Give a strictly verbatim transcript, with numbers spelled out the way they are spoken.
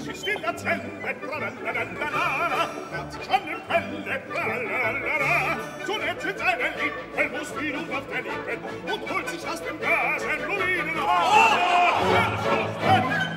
si stilla zelle, tra-la-la-la-la-la, nazi schon im Quelle, tra-la-la-la-la, so lebt sie seine Lieb, er muss wie nun auf der Liebe, und holt sich aus dem Gas ein Ruinen. Oh!